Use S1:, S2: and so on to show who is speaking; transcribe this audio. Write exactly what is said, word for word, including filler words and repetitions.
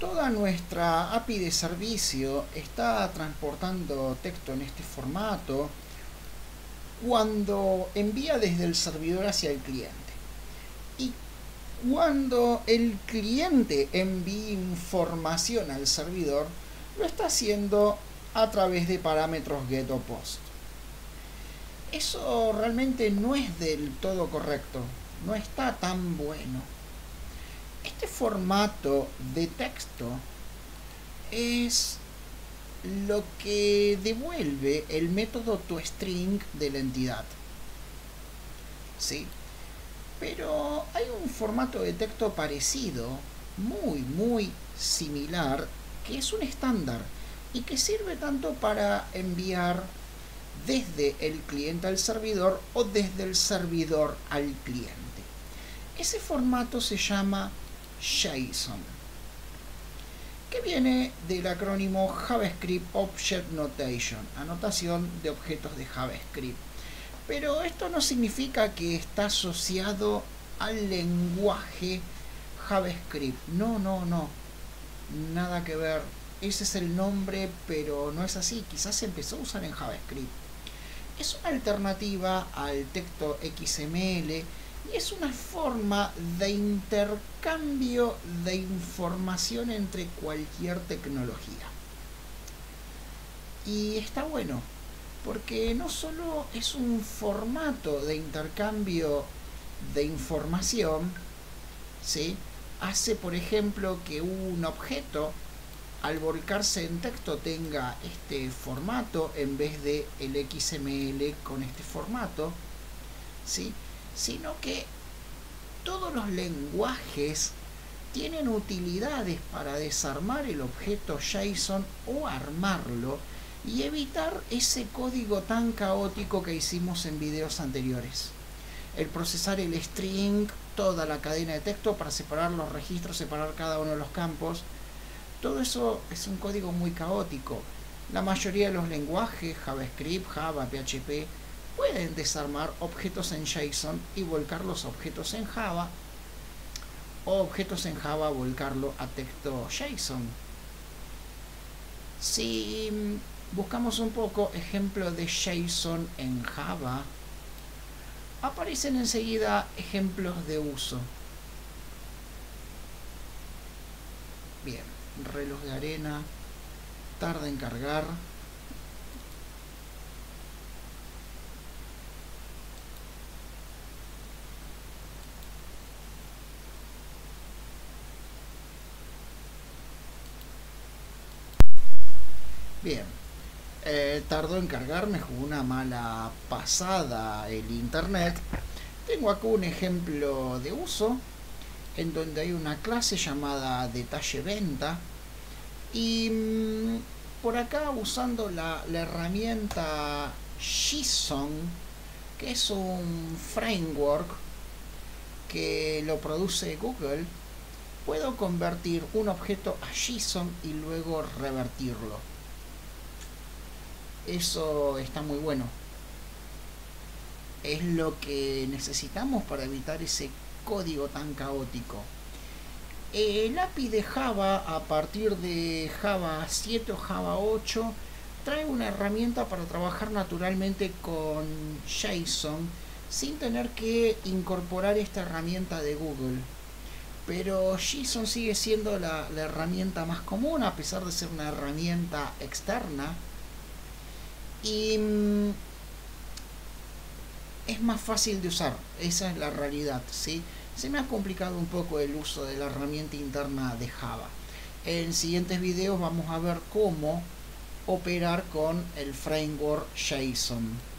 S1: Toda nuestra A P I de servicio está transportando texto en este formato cuando envía desde el servidor hacia el cliente. Y cuando el cliente envía información al servidor, lo está haciendo a través de parámetros get o post. Eso realmente no es del todo correcto, no está tan bueno. Este formato de texto es lo que devuelve el método toString de la entidad. ¿Sí? Pero hay un formato de texto parecido, muy, muy similar, que es un estándar y que sirve tanto para enviar desde el cliente al servidor o desde el servidor al cliente. Ese formato se llama JSON, que viene del acrónimo JavaScript Object Notation, anotación de objetos de JavaScript. Pero esto no significa que está asociado al lenguaje JavaScript. No, no, no. Nada que ver. Ese es el nombre, pero no es así. Quizás se empezó a usar en JavaScript. Es una alternativa al texto X M L y es una forma de intercambio de información entre cualquier tecnología. Y está bueno, porque no solo es un formato de intercambio de información, ¿sí? Hace, por ejemplo, que un objeto, al volcarse en texto, tenga este formato en vez de el X M L con este formato, ¿sí? Sino que todos los lenguajes tienen utilidades para desarmar el objeto JSON o armarlo y evitar ese código tan caótico que hicimos en videos anteriores. El procesar el string, toda la cadena de texto para separar los registros, separar cada uno de los campos. Todo eso es un código muy caótico. La mayoría de los lenguajes, JavaScript, Java, P H P, pueden desarmar objetos en JSON y volcar los objetos en Java, o objetos en Java volcarlo a texto JSON. Si buscamos un poco ejemplos de JSON en Java, aparecen enseguida ejemplos de uso. Bien, reloj de arena, tarda en cargar. Bien, eh, tardó en cargar, me jugó una mala pasada el internet. Tengo acá un ejemplo de uso en donde hay una clase llamada detalle venta y mmm, por acá usando la, la herramienta JSON, que es un framework que lo produce Google, puedo convertir un objeto a JSON y luego revertirlo. Eso está muy bueno. Es lo que necesitamos para evitar ese código tan caótico. El A P I de Java, a partir de Java siete o Java ocho, trae una herramienta para trabajar naturalmente con JSON sin tener que incorporar esta herramienta de Google. Pero JSON sigue siendo la, la herramienta más común, a pesar de ser una herramienta externa. Y mmm, es más fácil de usar, esa es la realidad, ¿sí? Se me ha complicado un poco el uso de la herramienta interna de Java. En siguientes videos vamos a ver cómo operar con el framework JSON.